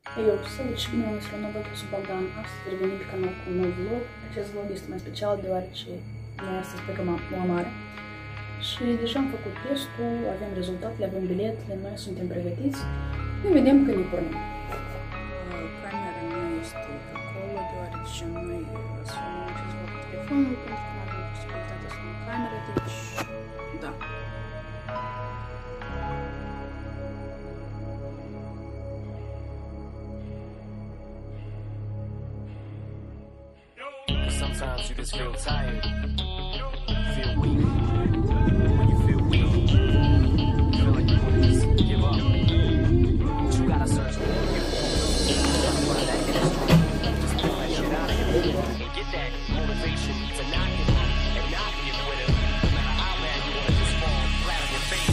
Eu salut, bine v-am la nou, sunt Bogdan. Astăzi revenim pe canal cu un nou vlog. Acest vlog este mai special deoarece noi astăzi plecăm la mare. Și deja am făcut testul, avem rezultatele, avem biletele, noi suntem pregătiți. Ne vedem când ne pornim. Camera nu este acolo deoarece noi să filmăm acest vlog cu telefonul pentru că nu avem posibilitatea să luăm camera, deci da. Sometimes you just feel tired, feel weak. When you feel weak, you feel like you want to just give up. But you gotta search for it. You gotta find that inner strength, just pull that shit out of you and get that motivation to not give up and not get with it. No matter how bad you want to just fall flat on your face.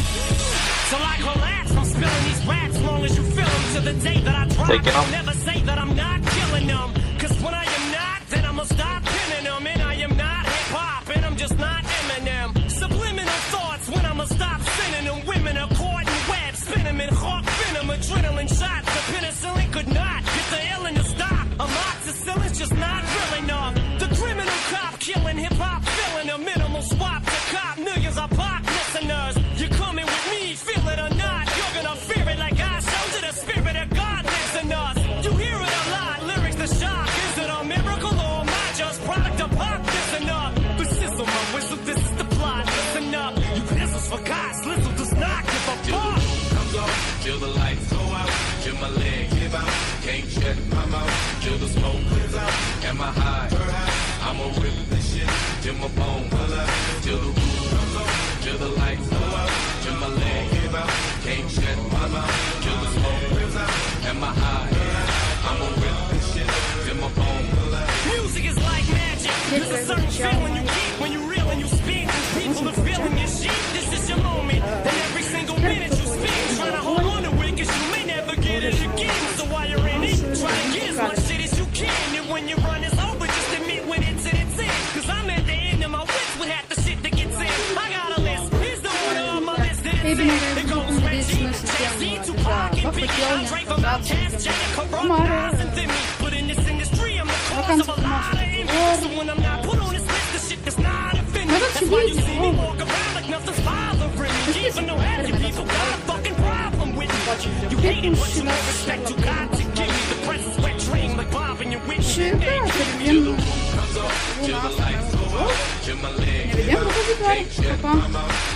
So like relax, I'm spilling these raps long as you feel them to the day that I drop. I'll never say that I'm not killing them, cause when I am not, then I'ma stop pinning them. And I am not hip-hop, and I'm just not Eminem. Subliminal thoughts when I'ma stop sending them. Women are caught in webs, spin them in hawk venom. Adrenaline shots, the penicillin could not get the illin to stop. Amoxicillin's just not real enough. The criminal cop killing hip-hop, filling a minimal swap to cop. Millions of pop listeners, you coming with me, feel it or not. You're gonna fear it like I showed you. The spirit of God lives in us. You hear it a lot, lyrics to shock. Is it a miracle or am I just product of pop? Listen up, the sizzle, my whistle, this is the plot. Listen up, you pistols for God's Lizzle does not give a fuck. Comes on, till the lights go out, till my legs give out, can't shut my mouth, till the smoke clears out, am I high? I'ma rip this shit, till my bone pull out, till the roof comes on, till the lights go out, till my legs give out, can't shut my mouth, till the smoke clears out, am I high? I'ma rip this shit, till my bone pull out. Music is like magic. There's a certain feeling you keep when you reel and you speak. People are feeling your shit. This is your moment. And every single minute you speak, trying to hold on to it, cause you may never get it again. So while you're in it, try to get as much shit as you can. And when your run is over, just admit when it's in. Cause I'm at the end of my wits with half the shit that gets in. I got a list. Here's the order of my list. It goes Reggie, Jay-Z, Tupac, and Biggie, Andre from Outkast, Janet, Corrupt, and Demi. But in this industry, I'm the cause of a lot of envy. So when I'm not put on this list, the shit that's not offended. That's why you see me walk around like nothing's bothering me. Even though half you people got a fucking problem with me. You hate it, but you know respect you got to give me. The presence wet dream like Bob and your witch. Till the roof comes on, till the lights go out, till my legs give out, can't shut my mouth,